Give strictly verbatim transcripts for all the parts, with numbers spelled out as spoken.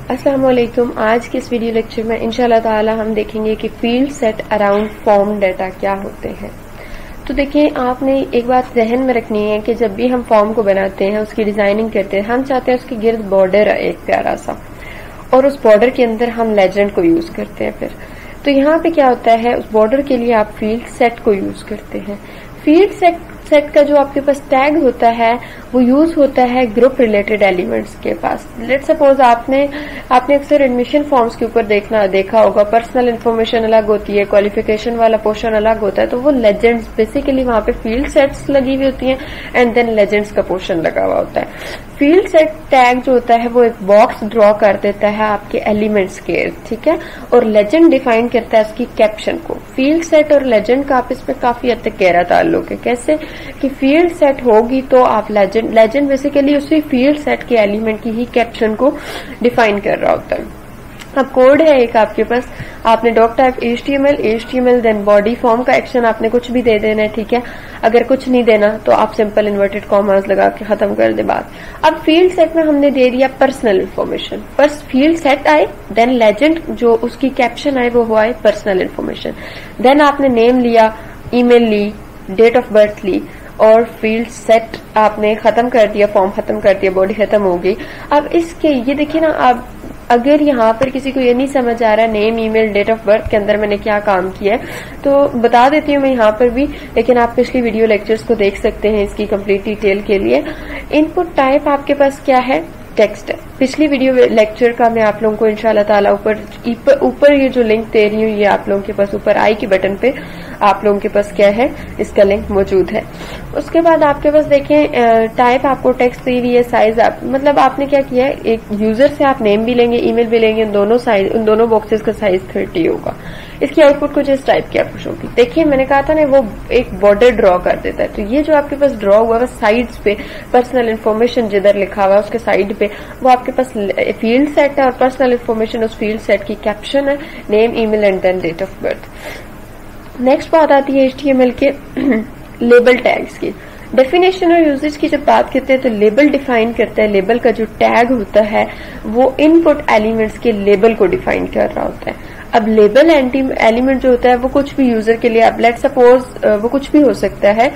अस्सलाम वालेकुम। आज के इस वीडियो लेक्चर में इंशाल्लाह ताला हम देखेंगे कि field set around form data क्या होते हैं। तो देखिए, आपने एक बात जहन में रखनी है कि जब भी हम फॉर्म को बनाते हैं, उसकी डिजाइनिंग करते हैं, हम चाहते हैं उसके गिर्द बॉर्डर है एक प्यारा सा, और उस बॉर्डर के अंदर हम लेजेंड को यूज करते हैं। फिर तो यहाँ पे क्या होता है, उस बॉर्डर के लिए आप फील्ड सेट को यूज करते हैं। फील्ड सेट सेट का जो आपके पास टैग होता है वो यूज होता है ग्रुप रिलेटेड एलिमेंट्स के पास। लेट सपोज आपने आपने अक्सर एडमिशन फॉर्म्स के ऊपर देखना देखा होगा, पर्सनल इन्फॉर्मेशन अलग होती है, क्वालिफिकेशन वाला पोर्शन अलग होता है, तो वो लेजेंड्स बेसिकली वहां पे फील्ड सेट्स लगी हुई होती हैं एंड देन लेजेंड्स का पोर्शन लगा हुआ होता है। फील्ड सेट टैग जो होता है वो एक बॉक्स ड्रॉ कर देता है आपके एलिमेंट्स के, ठीक है, और लेजेंड डिफाइन करता है उसकी कैप्शन को। फील्ड सेट और लेजेंड का आपस में काफी हद तक गहरा ताल्लुक है। कैसे कि फील्ड सेट होगी तो आप लेजेंड लेजेंड बेसिकली उसी फील्ड सेट के एलिमेंट की ही कैप्शन को डिफाइन कर रहा होता है। अब कोड है एक आपके पास, आपने doctype HTML HTML then body form का एक्शन आपने कुछ भी दे देना है, ठीक है। अगर कुछ नहीं देना तो आप सिंपल इन्वर्टेड कॉमास लगा के खत्म कर दे बात। अब फील्ड सेट में हमने दे दिया पर्सनल इन्फॉर्मेशन, बस फील्ड सेट आए, देन लेजेंड जो उसकी कैप्शन आए वो हुआ है पर्सनल इन्फॉर्मेशन। देन आपने नेम लिया, ईमेल ली, डेट ऑफ बर्थ ली, और फील्ड सेट आपने खत्म कर दिया, फॉर्म खत्म कर दिया, बॉडी खत्म हो गई। अब इसके ये देखिए ना, आप अगर यहाँ पर किसी को ये नहीं समझ आ रहा name email date of birth के अंदर मैंने क्या काम किया है, तो बता देती हूँ मैं यहाँ पर भी, लेकिन आप पिछली वीडियो लेक्चर्स को देख सकते हैं इसकी कंप्लीट डिटेल के लिए। इनपुट टाइप आपके पास क्या है, टेक्स्ट है। पिछली वीडियो लेक्चर का मैं आप लोगों को इंशाल्लाह ताला ऊपर ऊपर ये जो लिंक दे रही हूँ, ये आप लोगों के पास ऊपर आई के बटन पे आप लोगों के पास क्या है, इसका लिंक मौजूद है। उसके बाद आपके पास देखें टाइप आपको टेक्स्ट दी हुई है, साइज आप मतलब आपने क्या किया है, एक यूजर से आप नेम भी लेंगे ईमेल भी लेंगे, उन दोनों साइज उन दोनों बॉक्सेस का साइज थर्टी होगा। इसकी आउटपुट कुछ इस टाइप की आपको होगी। देखिए मैंने कहा था ना वो एक बॉर्डर ड्रॉ कर देता है, तो ये जो आपके पास ड्रॉ हुआ है साइड्स पे पर्सनल इन्फॉर्मेशन जिधर लिखा हुआ है उसके साइड पे वो आपके पास फील्ड सेट है, और पर्सनल इन्फॉर्मेशन उस फील्ड सेट की कैप्शन है, name email and then date of birth. Next बात आती है एचटीएमएल के लेबल टैग्स की। डेफिनेशन और यूजेज की जब बात करते हैं तो लेबल डिफाइन करता है, लेबल का जो टैग होता है वो इनपुट एलिमेंट्स के लेबल को डिफाइन कर रहा होता है। अब लेबल एलिमेंट जो होता है वो कुछ भी यूजर के लिए, अब लेट सपोज वो कुछ भी हो सकता है।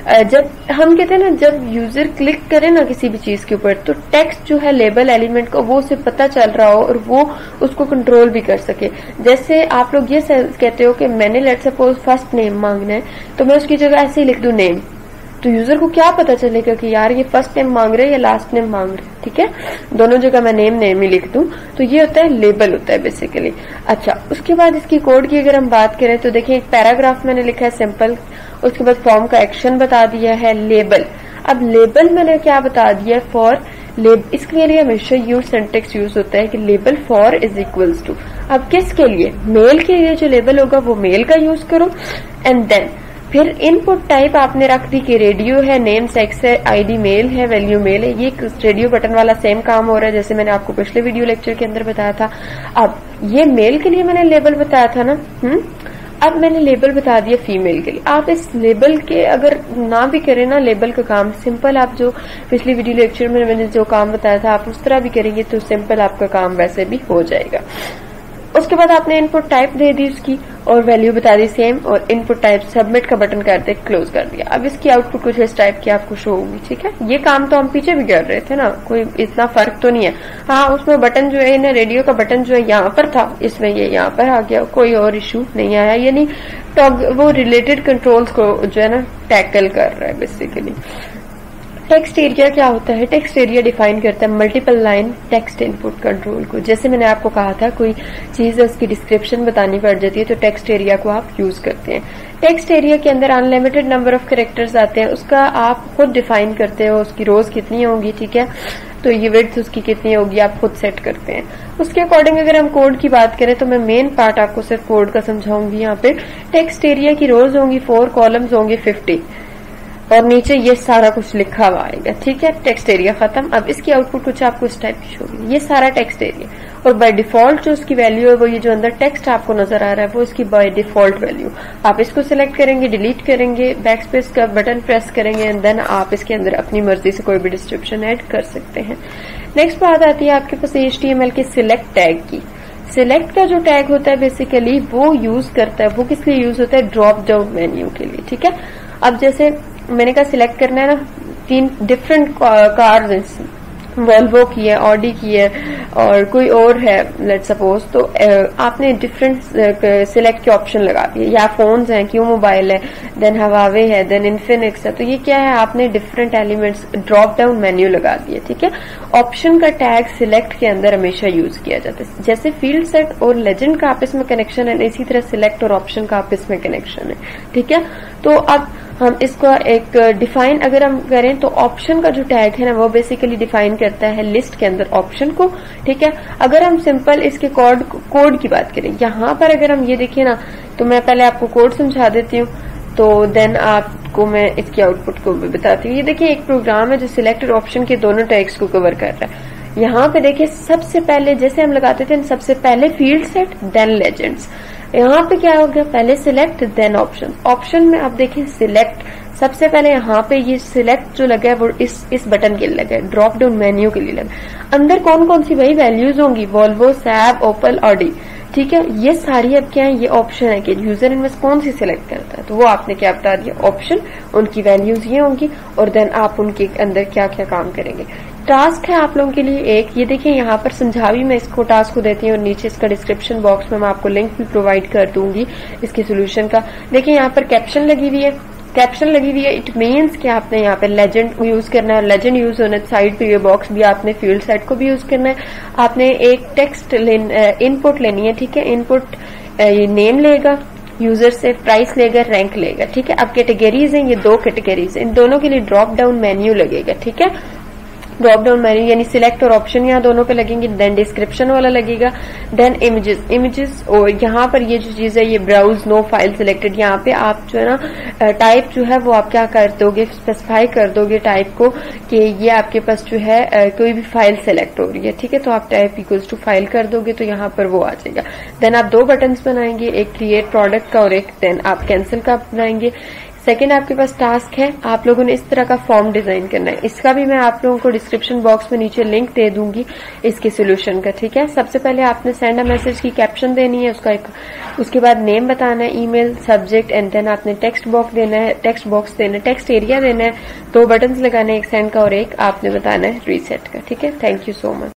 जब हम कहते हैं ना, जब यूजर क्लिक करे ना किसी भी चीज के ऊपर, तो टेक्स्ट जो है लेबल एलिमेंट का वो उसे पता चल रहा हो और वो उसको कंट्रोल भी कर सके। जैसे आप लोग ये कहते हो कि मैंने लेट सपोज फर्स्ट नेम मांगना है, तो मैं उसकी जगह ऐसे ही लिख दूं नेम, तो यूजर को क्या पता चलेगा कि यार ये फर्स्ट नेम मांग रहे हैं या लास्ट नेम मांग रहे हैं, ठीक है। दोनों जगह मैं नेम नेम ही लिख दूं, तो ये होता है लेबल होता है बेसिकली। अच्छा, उसके बाद इसकी कोड की अगर हम बात करें तो देखिए एक पैराग्राफ मैंने लिखा है सिंपल, उसके बाद फॉर्म का एक्शन बता दिया है लेबल। अब लेबल मैंने क्या बता दिया, फॉर लेबल, इसके लिए हमेशा यूज सिंटेक्स यूज होता है कि label for is equals to. अब किसके लिए, मेल के लिए जो लेबल होगा वो मेल का यूज करो, एंड देन फिर इनपुट टाइप आपने रख दी कि रेडियो है, नेम सेक्स है, आईडी मेल है, वैल्यू मेल है। ये रेडियो बटन वाला सेम काम हो रहा है जैसे मैंने आपको पिछले वीडियो लेक्चर के अंदर बताया था। अब ये मेल के लिए मैंने लेबल बताया था ना, हम्म अब मैंने लेबल बता दिया फीमेल के लिए। आप इस लेबल के अगर ना भी करें ना लेबल का काम, सिंपल आप जो पिछली वीडियो लेक्चर में मैंने जो काम बताया था आप उस तरह भी करेंगे तो सिंपल आपका काम वैसे भी हो जाएगा। उसके बाद आपने इनपुट टाइप दे दी उसकी और वैल्यू बता दी सेम, और इनपुट टाइप सबमिट का बटन करते क्लोज कर दिया। अब इसकी आउटपुट कुछ इस टाइप की आपको शो होगी, ठीक है। ये काम तो हम पीछे भी कर रहे थे ना, कोई इतना फर्क तो नहीं है। हाँ, उसमें बटन जो है ना, रेडियो का बटन जो है यहाँ पर था, इसमें ये यहाँ पर आ गया, कोई और इश्यू नहीं आया, यानी टॉग वो रिलेटेड कंट्रोल्स को जो है ना टैकल कर रहा है बेसिकली। टेक्स्ट एरिया क्या होता है, टेक्स्ट एरिया डिफाइन करता है multiple line text input control को। जैसे मैंने आपको कहा था कोई चीज है उसकी डिस्क्रिप्शन बतानी पड़ जाती है तो टेक्स्ट एरिया को आप यूज करते हैं। टेक्स्ट एरिया के अंदर अनलिमिटेड नंबर ऑफ कैरेक्टर्स आते हैं, उसका आप खुद डिफाइन करते हो, उसकी रोज कितनी होंगी, ठीक है, तो ये विड्थ उसकी कितनी होगी आप खुद सेट करते हैं। उसके अकॉर्डिंग अगर हम कोड की बात करें तो मैं मेन पार्ट आपको सिर्फ कोड का समझाऊंगी। यहाँ पे टेक्स्ट एरिया की रोज होंगी फोर, कॉलम्स होंगे फिफ्टी, और नीचे ये सारा कुछ लिखा हुआ आएगा, ठीक है। टेक्स्ट एरिया खत्म। अब इसकी आउटपुट कुछ आपको इस टाइप की होगी, ये सारा टेक्स्ट एरिया। और बाय डिफॉल्ट जो उसकी वैल्यू है वो ये जो अंदर टेक्स्ट आपको नजर आ रहा है वो इसकी बाय डिफॉल्ट वैल्यू। आप इसको सिलेक्ट करेंगे, डिलीट करेंगे, बैक स्पेस का बटन प्रेस करेंगे एंड देन आप इसके अंदर अपनी मर्जी से कोई भी डिस्क्रिप्शन ऐड कर सकते हैं। नेक्स्ट बात आती है आपके पास एच टी एम एल के सिलेक्ट टैग की। सिलेक्ट का जो टैग होता है बेसिकली वो यूज करता है, वो किस लिए यूज होता है, ड्रॉप डाउन मेन्यू के लिए। ठीक है, अब जैसे मैंने कहा सिलेक्ट करना है ना, तीन डिफरेंट कार्स, वोल्वो की है, ऑडी की है और कोई और है लेट सपोज, तो आपने डिफरेंट सिलेक्ट के ऑप्शन लगा दिए, या फोन्स हैं, क्यू मोबाइल है, देन हवावे है, देन इन्फिनिक्स है, तो ये क्या है, आपने different elements drop down menu लगा दिए। ठीक है, ऑप्शन का टैग सिलेक्ट के अंदर हमेशा यूज किया जाता है। जैसे फील्ड सेट और लेजेंड का आपस में कनेक्शन है, इसी तरह सिलेक्ट और ऑप्शन का आपस में कनेक्शन है। ठीक है, तो अब हम इसका एक डिफाइन अगर हम करें तो ऑप्शन का जो टैग है ना वो बेसिकली डिफाइन करता है लिस्ट के अंदर ऑप्शन को। ठीक है, अगर हम सिंपल इसके कोड कोड की बात करें, यहां पर अगर हम ये देखिए ना, तो मैं पहले आपको कोड समझा देती हूँ, तो देन आपको मैं इसकी आउटपुट को भी बताती हूँ। ये देखिए एक प्रोग्राम है जो सिलेक्ट और ऑप्शन के दोनों टैग्स को कवर कर रहा है। यहाँ पे देखिए सबसे पहले जैसे हम लगाते थे सबसे पहले फील्ड सेट देन लेजेंड्स, यहाँ पे क्या हो गया, पहले सिलेक्ट देन ऑप्शन। ऑप्शन में आप देखें सिलेक्ट सबसे पहले यहाँ पे ये सिलेक्ट जो लगा है वो इस इस बटन के लिए लगा है, ड्रॉप डाउन मेन्यू के लिए लगा। अंदर कौन कौन सी वही वैल्यूज होंगी, वोल्वो, सैब, ओपल, ऑडी। ठीक है, ये सारी अब क्या है, ये ऑप्शन है कि यूजर इनमें कौन सी सिलेक्ट करता है, तो वो आपने क्या बता दिया, ऑप्शन, उनकी वैल्यूज ये होंगी और देन आप उनके अंदर क्या क्या काम करेंगे। टास्क है आप लोगों के लिए एक, ये देखिए यहाँ पर समझा भी मैं इसको टास्क को देती हूँ और नीचे इसका डिस्क्रिप्शन बॉक्स में मैं आपको लिंक भी प्रोवाइड कर दूंगी इसके सोल्यूशन का। देखिए यहाँ पर कैप्शन लगी हुई है, कैप्शन लगी हुई है, इट मीन्स कि आपने यहाँ पे लेजेंड यूज करना है, लेजेंड यूज होना है, साइड पे ये बॉक्स भी आपने फील्ड सेट को भी यूज करना है। आपने एक टेक्स्ट इनपुट लेनी है। ठीक है, इनपुट ये नेम लेगा यूजर से, प्राइस लेगा, रैंक लेगा। ठीक है, अब कैटेगरीज हैं, ये दो कैटेगरीज हैं, इन दोनों के लिए ड्रॉप डाउन मेन्यू लगेगा। ठीक है, ड्रॉप डाउन मेन्यू यानी सिलेक्ट और ऑप्शन यहाँ दोनों पे लगेंगे, देन डिस्क्रिप्शन वाला लगेगा, देन इमेजेस इमेजेस और यहाँ पर ये जो चीज है ये ब्राउज नो फाइल सिलेक्टेड, यहाँ पे आप जो है ना टाइप जो है वो आप क्या कर दोगे, स्पेसिफाई कर दोगे टाइप को कि ये आपके पास जो है कोई भी फाइल सेलेक्ट हो रही है। ठीक है, तो आप टाइप इक्वल्स टू फाइल कर दोगे तो यहाँ पर वो आ जाएगा। देन आप दो बटन्स बनाएंगे, एक क्रिएट प्रोडक्ट का और एक देन आप कैंसिल का बनाएंगे। सेकेंड आपके पास टास्क है, आप लोगों ने इस तरह का फॉर्म डिजाइन करना है, इसका भी मैं आप लोगों को डिस्क्रिप्शन बॉक्स में नीचे लिंक दे दूंगी इसके सोल्यूशन का। ठीक है, सबसे पहले आपने सेंड अ मैसेज की कैप्शन देनी है, उसका एक उसके बाद नेम बताना है, ईमेल, सब्जेक्ट एंड देन आपने टेक्स्ट बॉक्स देना है, टेक्स्ट बॉक्स देना है, टेक्स्ट एरिया देना है, दो बटन्स लगाने, एक सेंड का और एक आपने बताना है रीसेट का। ठीक है, थैंक यू सो मच।